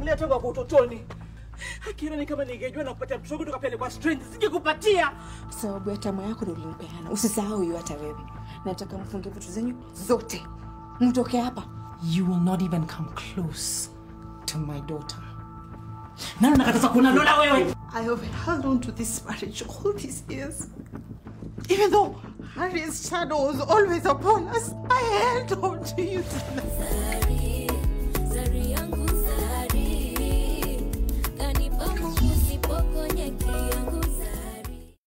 nimemlea tangu kwa utotoni. Akiona kama ningejua na kupata mtoto kutoka pale kwa strength singekupatia. Sababu ya tamaa yako ndio ulimpeana. Usisahau hiyo hata wewe. Nataka mfunge vitu zenyu zote. Mtoke hapa. You will not even come close to my daughter. Nani nakataza kuna Lola wewe? I have held on to this marriage all these years. Even though Harry's shadow was always upon us, I held on to you tonight. ZARI yangu